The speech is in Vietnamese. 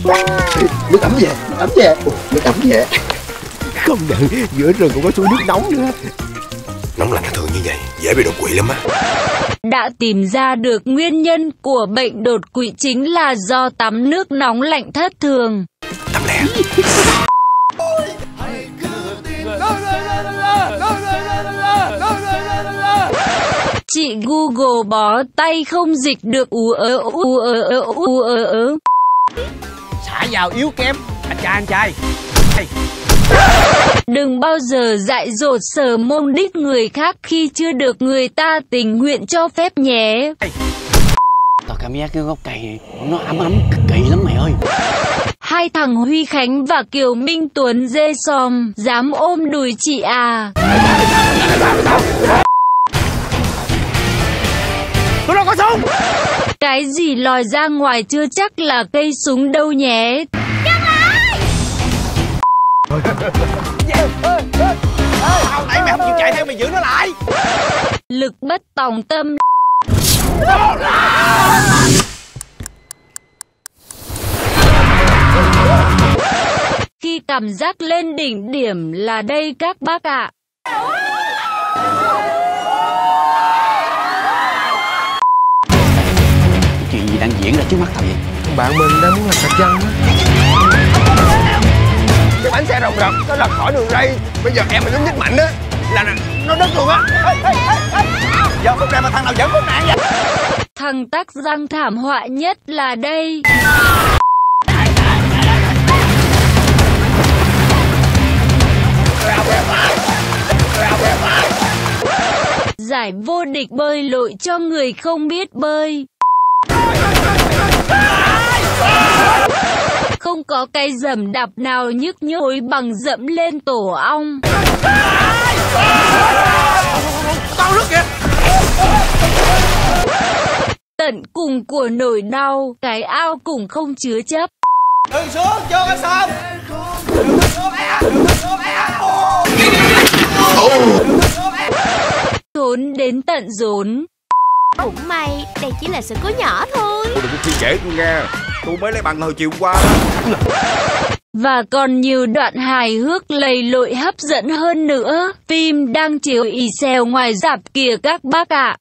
Nước ấm về, nước ấm về, nước ấm về. Không nhận, giữa rừng cũng có suối nước nóng nữa. Nóng lạnh thường như vậy, dễ bị đột quỵ lắm á. Đã tìm ra được nguyên nhân của bệnh đột quỵ chính là do tắm nước nóng lạnh thất thường. Tắm lẹ. Chị Google bó tay không dịch được Xả vào yếu kém. Anh trai. Đừng bao giờ dại dột sờ mông đít người khác khi chưa được người ta tình nguyện cho phép nhé. Tao cảm giác cái gốc cây này nó ấm cực kỳ lắm mày ơi. Hai thằng Huy Khánh và Kiều Minh Tuấn dê xòm dám ôm đùi chị à. Tụi nó có súng. Cái gì lòi ra ngoài chưa chắc là cây súng đâu nhé. Hồi nãy mày không chịu chạy theo, mày giữ nó lại. Lực bất tòng tâm. Khi cảm giác lên đỉnh điểm là đây các bác ạ. Chuyện gì đang diễn ra trước mắt tao vậy? Bạn mình đang muốn làm sạch dân á. Cái bánh xe rồng rập nó lật khỏi đường ray. Bây giờ em mà nhích mạnh á là nó đứt luôn á. Giờ phút này mà thằng nào dẫn khốn nạn vậy? Thằng tắc răng thảm họa nhất là đây. Giải vô địch bơi lội cho người không biết bơi. Không có cái dầm đạp nào nhức nhối bằng dẫm lên tổ ong. Tao nước kìa. Tận cùng của nỗi đau, cái ao cũng không chứa chấp. Đừng xuống, cho cái xong. Trốn đến tận rốn. Cũng may, đây chỉ là sự cố nhỏ thôi. Đừng có khi dễ tôi nghe. Tôi mới lấy bằng hồi chiều qua đó. Và còn nhiều đoạn hài hước lầy lội hấp dẫn hơn nữa. Phim đang chiếu ì xèo ngoài rạp kìa các bác ạ.